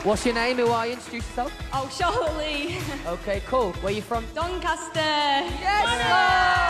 What's your name? Who are you? Introduce yourself. Oh, Charlotte Lee. Okay, cool. Where are you from? Doncastahh. Yes!